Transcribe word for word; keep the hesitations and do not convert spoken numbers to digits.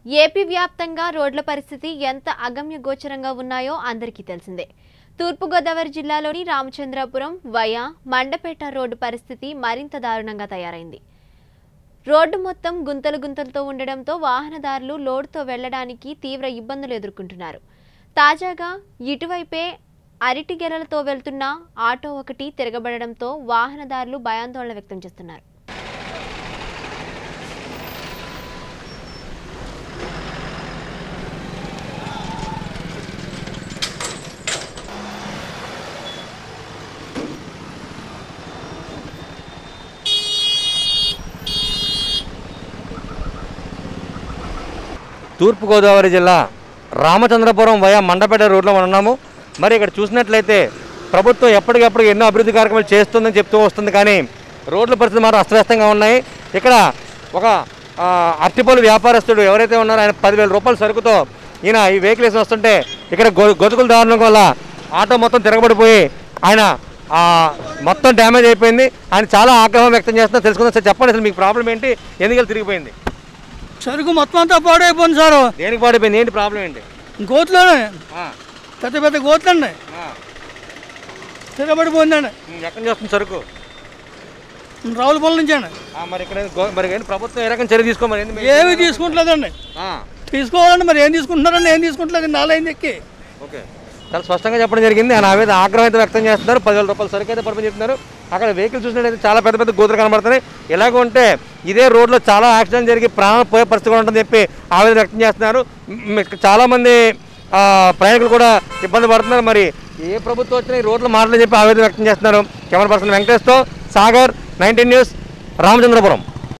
AP వ్యాప్తంగా రోడ్ల పరిస్థితి ఎంత అగమ్య గోచరంగా ఉన్నాయో అందరికీ తెలిసిందే. తూర్పు గోదావరి జిల్లాలోని రామచంద్రపురం వయా మండపేట రోడ్డు పరిస్థితి మరింత దారుణంగా తయారైంది. రోడ్డు మొత్తం గుంతలు గుంతలతో ఉండడంతో వాహనదారులు లోడ్తో వెళ్లడానికి తీవ్ర ఇబ్బందులు ఎదుర్కొంటున్నారు. తాజాగా ఇటువైపే అరటి గెలలతో వెళ్తున్న ఆటో ఒకటి తిరగబడడంతో వాహనదారులు భయాందోళన వ్యక్తం చేస్తున్నారు. తూర్పు గోదావరి జిల్లా రామచంద్రపురం వయా మండపేట రోడ్లో మనం ఉన్నాము. మరి ఇక్కడ చూసినట్లయితే ప్రభుత్వం ఎప్పటికప్పుడు ఎన్నో అభివృద్ధి కార్యక్రమాలు చేస్తుందని చెప్తూ వస్తుంది, కానీ రోడ్ల పరిస్థితి మాత్రం అస్తవ్యస్తంగా ఉన్నాయి. ఇక్కడ ఒక అరటిపళ్ళు వ్యాపారస్తుడు ఎవరైతే ఉన్నారో ఆయన పదివేల రూపాయల సరుకుతో ఈయన ఈ వెహికల్ వేసి వస్తుంటే ఇక్కడ గొ గొతుకుల దారుణం వల్ల ఆటో మొత్తం తిరగబడిపోయి ఆయన మొత్తం డ్యామేజ్ అయిపోయింది. ఆయన చాలా ఆగ్రహం వ్యక్తం చేస్తున్నారు. తెలుసుకుందాం సార్, చెప్పండి అసలు మీకు ప్రాబ్లం ఏంటి, ఎందుకు తిరిగిపోయింది? సరుకు మొత్తం అంతా పాడైపోయింది సార్. దేనికి పాడైపోయింది, ఏంటి ప్రాబ్లం ఏంటి? గోతులోనే పెద్ద పెద్ద గోతులండి, తిరగబడిపోయిందండి. ఎక్కడి నుంచి వస్తుంది సరుకు? రావులపల్లి నుంచి అండి. మరి ఇక్కడ మరి ప్రభుత్వం ఏ రకం చర్య తీసుకోమని? ఏమి తీసుకుంటలేదండి. తీసుకోవాలండి, మరి ఏం తీసుకుంటున్నారండి? ఏం తీసుకుంటలేదు నాలుగైంది ఎక్కి. ఓకే, చాలా స్పష్టంగా చెప్పడం జరిగింది. ఆయన ఆవేద ఆగ్రహం అయితే వ్యక్తం చేస్తున్నారు. పదివేల రూపాయల సరుకు అయితే పడిపోయి చెప్తున్నారు. అక్కడ వెహికల్ చూసినట్టయితే చాలా పెద్ద పెద్ద గోతులు కనబడుతున్నాయి. ఇలాగ ఉంటే ఇదే రోడ్లో చాలా యాక్సిడెంట్ జరిగి ప్రాణాలు పోయే పరిస్థితి కూడా ఉంటుందని చెప్పి ఆవేదన వ్యక్తం చేస్తున్నారు. చాలామంది ప్రయాణికులు కూడా ఇబ్బంది పడుతున్నారు. మరి ఏ ప్రభుత్వం వచ్చినా ఈ రోడ్లు మారలని చెప్పి ఆవేదన వ్యక్తం చేస్తున్నారు. కెమెరా పర్సన్ వెంకటేష్తో సాగర్, నైన్టీన్ న్యూస్, రామచంద్రపురం.